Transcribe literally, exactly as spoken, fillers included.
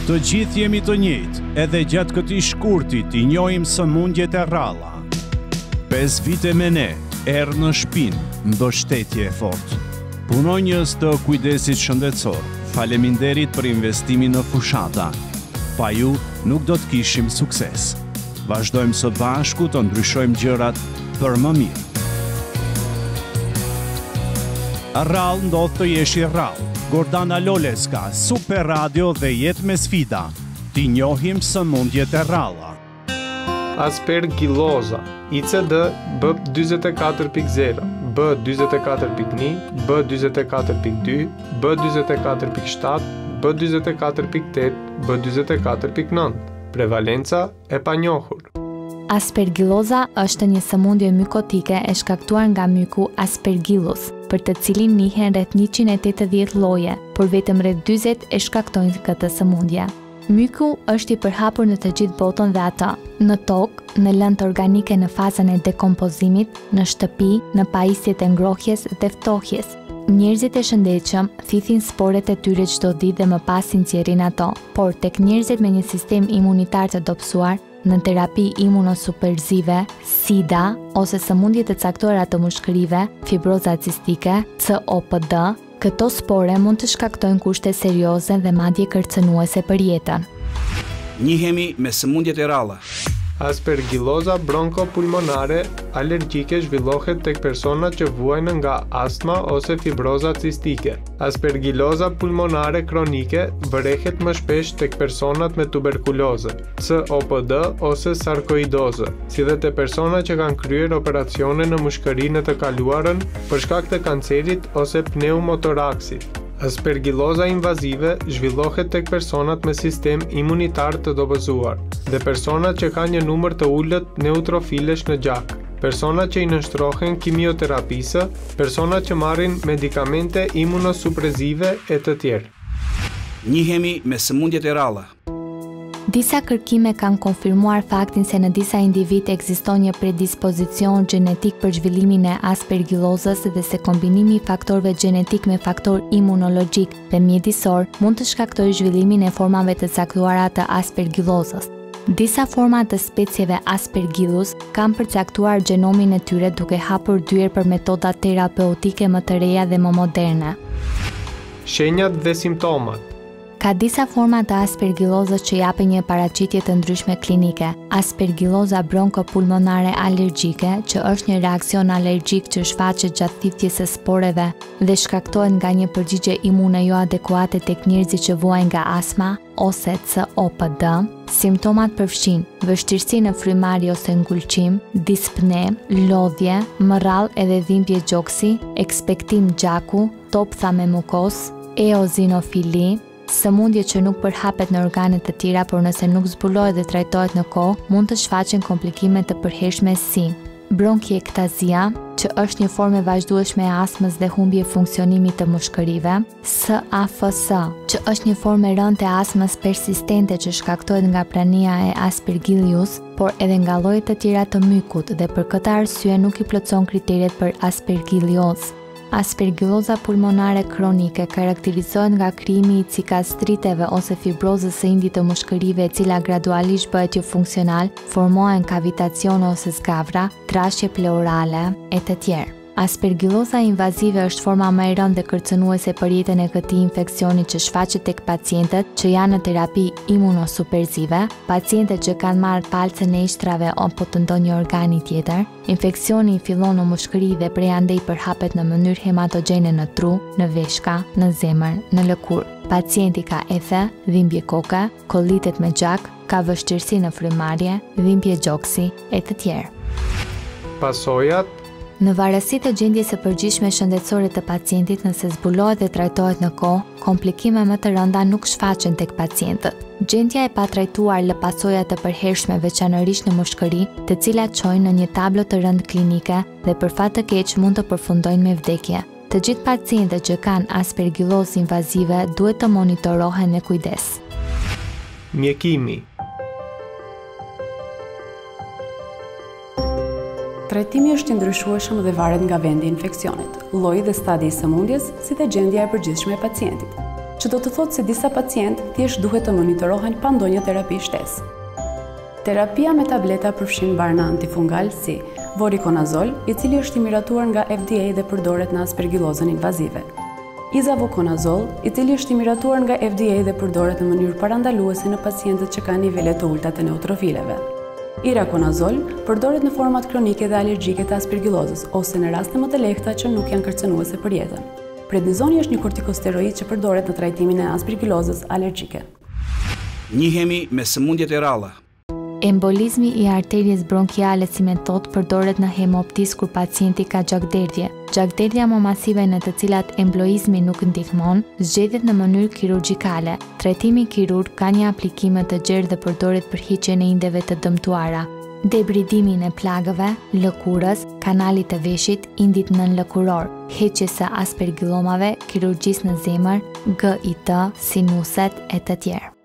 Të gjithë jemi të njëjtë, edhe gjatë këtij shkurti i njohim sëmundjet e rralla. Pesë vite me ne, erë në shpinë, mbështetje e fortë. Punonjës të kujdesit shëndetësor, faleminderit për investimin në fushata. Pa ju nuk do të kishim sukses. Vazhdojmë së bashku të ndryshojmë gjërat për më mirë. Rrallë ndodh të jesh i rrallë. Gordana Loleska, Super Radio dhe Jetë me sfida. Ti njohim sëmundjet e rralla. Aspergilloza, I C D B dyzet e katër pikë zero, B dyzet e katër pikë një, B dyzet e katër pikë dy, B dyzet e katër pikë shtat, B dyzet e katër pikë tet, B dyzet e katër pikë nënt. Prevalenca e panjohur. Aspergilloza është një sëmundje mykotike e shkaktuar nga myku Aspergillus, për të cilin njihen rreth njëqind e tetëdhjetë lloje, por vetëm rreth dyzet e shkaktojnë këtë sëmundje. Myku është i përhapur në të gjithë botën dhe atë, në tokë, në lëndë organike në fazën e dekompozimit, në shtëpi, në pajisjet e ngrohjes dhe ftohjes. Njerëzit e shëndetshëm thithin sporet e tyre çdo ditë dhe më pas i nxjerrin ato, por tek njerëzit me një sistem imunitar të dobësuar, në terapi imunosuperzive, SIDA ose sëmundje të caktuara të mushkërive, fibroza cistike, C O P D, këto spore mund të shkaktojnë kushte serioze dhe madje kërcënuese për jetën. Njihemi me sëmundjet e rralla. Aspergilloza bronkopulmonare alergjike zhvillohet tek persona që vuajnë nga astma ose fibroza cistike. Aspergilloza pulmonare kronike vërehet më shpesh tek personat me tuberkulozë, C O P D ose sarkoidozë, si dhe te persona që kanë kryer operacione në mushkërinë të kaluarën për shkak të kancerit ose pneumotoraksit. Aspergilloza invazive zhvillohet tek personat me sistem imunitar të dobëzuar dhe personat që kanë një numër të ulët neutrofilesh në gjak, personat që i nënshtrohen kimioterapisë, personat që marrin medikamente imunosuprezive e të tjerë. Njihemi me sëmundjet e rralla. Disa kërkime kanë konfirmuar faktin se në disa individ ekziston një predispozicion gjenetik për zhvillimin e aspergillozës dhe se kombinimi i faktorëve gjenetik me faktor imunologjik dhe mjedisor mund të shkaktojë zhvillimin e formave të caktuara të aspergillozës. Disa forma të specieve Aspergillus kanë përcaktuar gjenomin e tyre duke hapur dyer për metoda terapeutike më të reja dhe më moderne. Shenjat dhe simptomat. Ka disa forma të aspergillozës që japin një paraqitje të ndryshme klinike. Aspergilloza bronkopulmonare alergjike, që është një reakcion alergjik që shfaqet gjatë thithjes së sporeve dhe shkaktohet nga një përgjigje imune jo adekuate tek njerëzit që vuajnë nga astma ose C O P D. Simptomat përfshin vështirësi në frymëmarrje ose ngulqim, dispne, lodhje, më rrallë edhe dhimbje gjoksi, ekspektim gjaku, toptha me mukos, eozinofili. Sëmundje që nuk përhapet në organe të tjera, por nëse nuk zbulohet dhe trajtohet në kohë, mund të shfaqen komplikime të përhershme si bronkiektasia, që është një formë e vazhdueshme e astmës dhe humbje funksionimit të mushkërive, S A F S, që është një formë e rëndë e astmës persistente që shkaktohet nga prania e Aspergillus, por edhe nga llojet të tjera të mykut dhe për këtë arsye nuk i plotëson kriteret për aspergillozë. Aspergilloza pulmonare kronike karakterizohet nga krijimi i cikastriteve ose fibrozës së indit të mushkërive e cila gradualisht bëhet jo funksional, formohen kavitacione ose zgavra, trashje pleurale e të tjerë. Aspergilloza invazive është forma më e rëndë dhe kërcënuese për jetën e këtij infeksioni që shfaqet tek pacientët që janë në terapi imunosuperzive, pacientët që kanë marrë palcën e ishtrave apo të ndonjë organi tjetër. Infeksioni fillon në mushkëri dhe prej andej përhapet në mënyrë hematogjene në tru, në veshka, në zemër, në lëkurë. Pacienti ka ethe, dhimbje koke, kollitet me gjak, ka vështirësi në frymëmarrje, dhimbje gjoksi e të tjerë. Pasojat. Në varësi të gjendjes së përgjithshme shëndetësore të pacientit, nëse zbulohet dhe trajtohet në kohë, komplikime më të rënda nuk shfaqen tek pacientët. Gjendja e patrajtuar lë pasoja të përhershme veçanërisht në mushkëri, të cilat çojnë në një tablo të rëndë klinike dhe për fat të keq mund të përfundojnë me vdekje. Të gjithë pacientët që kanë aspergillozë invazive duhet të monitorohen me kujdes. Mjekimi. Trajtimi është i ndryshueshëm dhe varet nga vendi i infeksionit, lloji dhe stadi i sëmundjes, si dhe gjendja e përgjithshme e pacientit. që do të thotë se disa pacient thjesht duhet të monitorohen pa ndonjë terapi shtesë. Terapia me tableta përfshin barna antifungal si voriconazol, i cili është i miratuar nga F D A dhe përdoret në aspergillozën invazive. Isavuconazol, i cili është i miratuar nga F D A dhe përdoret në mënyrë parandaluese në pacientët që kanë nivele të ulta të neutrofileve. Iraconazol përdoret në format kronike dhe alergjike të aspergillozës ose në raste më të lehta që nuk janë kërcënuese për jetën. Prednizoni është një kortikosteroid që përdoret në trajtimin e aspergillozës alergjike. Njihemi me sëmundjet e ralla. Embolizmi i arterjes bronkiale si metodë përdoret në hemoptis kur pacienti ka gjakderdhje. Gjakderdhja më masive në të cilat embolizmi nuk ndihmon, zgjedhet në mënyrë kirurgjikale. Trajtimi kirurg ka një aplikim të gjerë dhe përdoret për hiqjen e indeve të dëmtuara. Debridimin e plagëve, lëkurës, kanalit të veshit, indit nënlëkuror, heqjes së aspergillomave, kirurgjisë në zemër, G I T, sinuset e të tjerë.